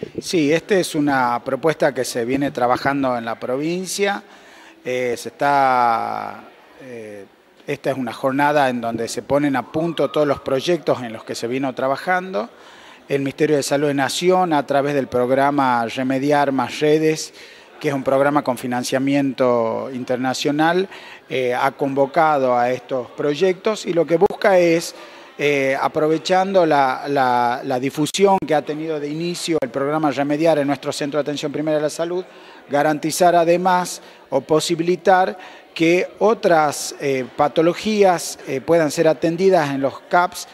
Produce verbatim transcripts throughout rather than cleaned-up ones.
Sí, esta es una propuesta que se viene trabajando en la provincia. Eh, se está, eh, esta es una jornada en donde se ponen a punto todos los proyectos en los que se vino trabajando. El Ministerio de Salud de Nación, a través del programa Remediar Más Redes, que es un programa con financiamiento internacional, eh, ha convocado a estos proyectos y lo que busca es, eh, aprovechando la, la, la difusión que ha tenido de inicio el programa Remediar en nuestro Centro de Atención Primaria de la Salud, garantizar además o posibilitar que otras eh, patologías eh, puedan ser atendidas en los C A Ps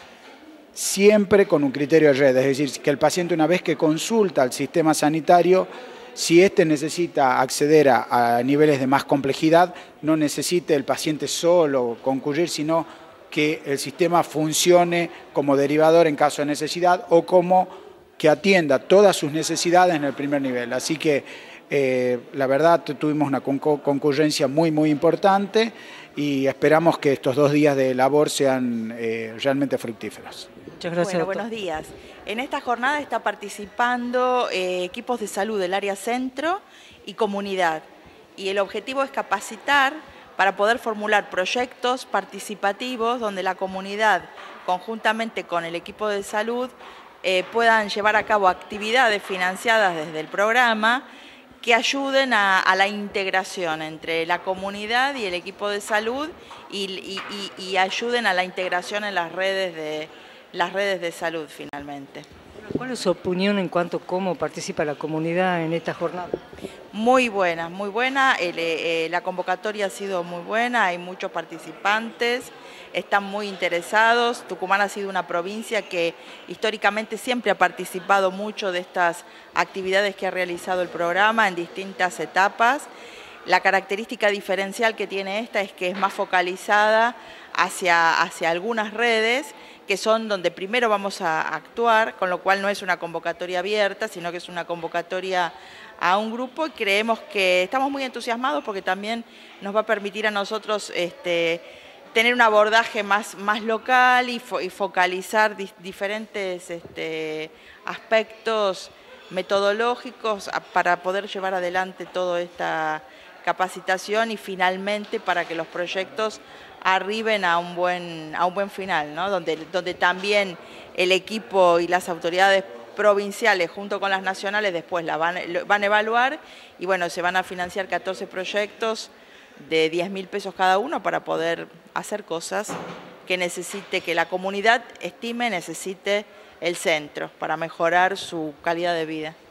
siempre con un criterio de red, es decir, que el paciente una vez que consulta al sistema sanitario, si éste necesita acceder a, a niveles de más complejidad, no necesite el paciente solo concurrir, sino que el sistema funcione como derivador en caso de necesidad o como que atienda todas sus necesidades en el primer nivel. Así que eh, la verdad tuvimos una concurrencia muy muy importante y esperamos que estos dos días de labor sean eh, realmente fructíferos. Muchas gracias. Bueno, buenos días. En esta jornada está participando eh, equipos de salud del área centro y comunidad. Y el objetivo es capacitar para poder formular proyectos participativos donde la comunidad, conjuntamente con el equipo de salud, eh, puedan llevar a cabo actividades financiadas desde el programa que ayuden a, a la integración entre la comunidad y el equipo de salud y, y, y, y ayuden a la integración en las redes de las redes de salud finalmente. ¿Cuál es su opinión en cuanto a cómo participa la comunidad en esta jornada? Muy buena, muy buena. El, eh, la convocatoria ha sido muy buena, hay muchos participantes, están muy interesados. Tucumán ha sido una provincia que históricamente siempre ha participado mucho de estas actividades que ha realizado el programa en distintas etapas. La característica diferencial que tiene esta es que es más focalizada hacia, hacia algunas redes, que son donde primero vamos a actuar, con lo cual no es una convocatoria abierta, sino que es una convocatoria a un grupo y creemos que estamos muy entusiasmados porque también nos va a permitir a nosotros este, tener un abordaje más, más local y, fo y focalizar di diferentes este, aspectos metodológicos a, para poder llevar adelante toda esta capacitación y finalmente para que los proyectos arriben a un buen, a un buen final, ¿no? donde, donde también el equipo y las autoridades provinciales junto con las nacionales después la van, van a evaluar y bueno, se van a financiar catorce proyectos de diez mil pesos cada uno para poder hacer cosas que necesite, que la comunidad estime necesite el centro para mejorar su calidad de vida.